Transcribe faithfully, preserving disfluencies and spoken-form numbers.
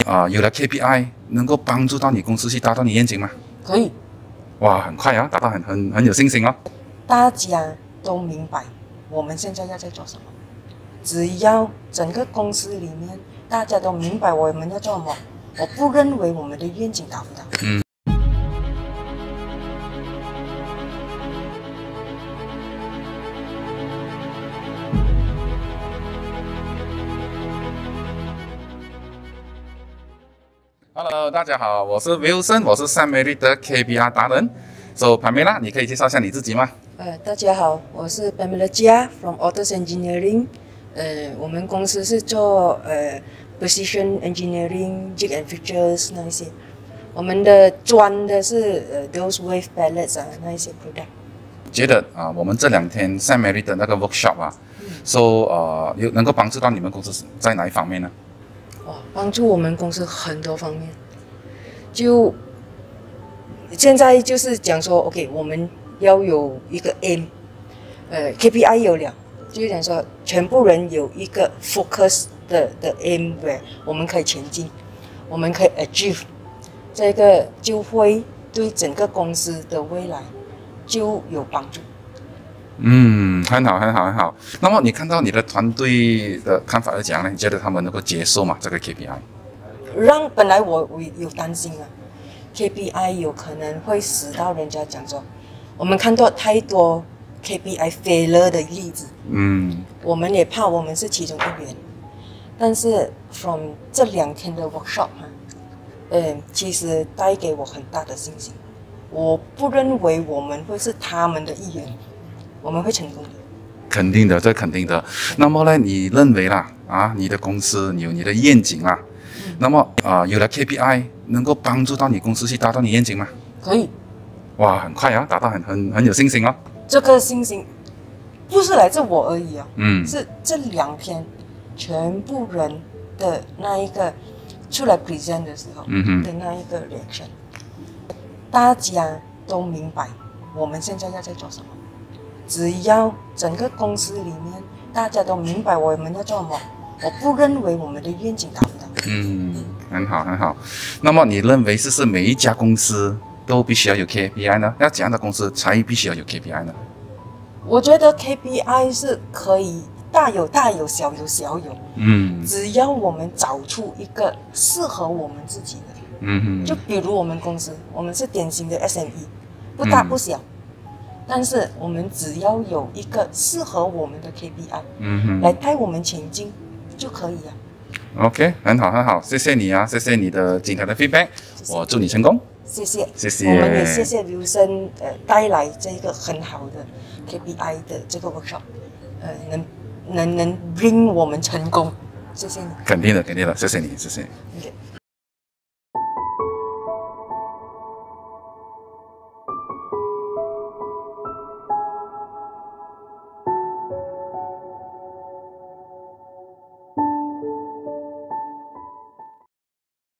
啊、呃、有了 K P I， 能够帮助到你公司去达到你愿景吗？ 可以。 哇，很快啊，达到很很很有信心哦。 大家都明白我们现在要在做什么，只要整个公司里面大家都明白我们要做什么，我不认为我们的愿景达不到。 嗯。Hello， 大家好，我是 Wilson， 我是 Sam-Mary 的 K P I 达人。So Pamela， 你可以介绍一下你自己吗？ 呃，大家好，我是 Pamela Jia from Autos Engineering。呃，我们公司是做呃 Precision Engineering、Jig and Fixtures 那一些。我们的专的是呃 those wave pallets 啊那一些 product。 觉得啊、呃，我们这两天 Sam-Mary 的那个 workshop 啊，嗯、，so 呃，有能够帮助到你们公司在哪一方面呢？ 哇，帮助我们公司很多方面。就现在就是讲说 ，OK， 我们要有一个 aim， 呃 ，K P I 有了，就是讲说全部人有一个 focus 的的 aim， 我们可以前进，我们可以 achieve， 这个就会对整个公司的未来就有帮助。 嗯，很好，很好，很好。那么你看到你的团队的看法是怎样呢？你觉得他们能够接受吗？这个 K P I？ 让本来我我有担心啊 ，K P I 有可能会使到人家讲说，我们看到太多 K P I failure 的例子， 嗯， 我们也怕我们是其中一员。但是 from 这两天的 workshop 哈，呃，其实带给我很大的信心。我不认为我们会是他们的一员。我们会成功的， 肯定的，这肯定的。那么呢，你认为啦，啊，你的公司你有你的愿景啦，嗯、那么啊、呃，有了 K P I， 能够帮助到你公司去达到你愿景吗？ 可以。 哇，很快啊，达到很很很有信心哦。 这个信心不是来自我而已啊， 嗯， 是这两天全部人的那一个出来 present 的时候，嗯哼，的那一个 reaction， 大家都明白我们现在要在做什么。只要整个公司里面大家都明白我们要做什么，我不认为我们的愿景达不到。 嗯，很好很好。那么你认为是不是每一家公司都必须要有 K P I 呢？要怎样的公司才必须要有 K P I 呢？ 我觉得 K P I 是可以大有大有，小有小有。嗯，只要我们找出一个适合我们自己的。嗯哼。就比如我们公司，我们是典型的 S M E， 不大不小。嗯，但是我们只要有一个适合我们的 K P I， 嗯哼，来带我们前进就可以了。 OK， 很好很好，谢谢你啊，谢谢你的精彩的 feedback， 我祝你成功。 谢谢， 谢谢。 我们也谢谢Wilson呃带来这个很好的 K P I 的这个 workshop， 呃能能能 bring 我们成功，谢谢你。 肯定的，肯定的，谢谢你，谢谢。 Okay.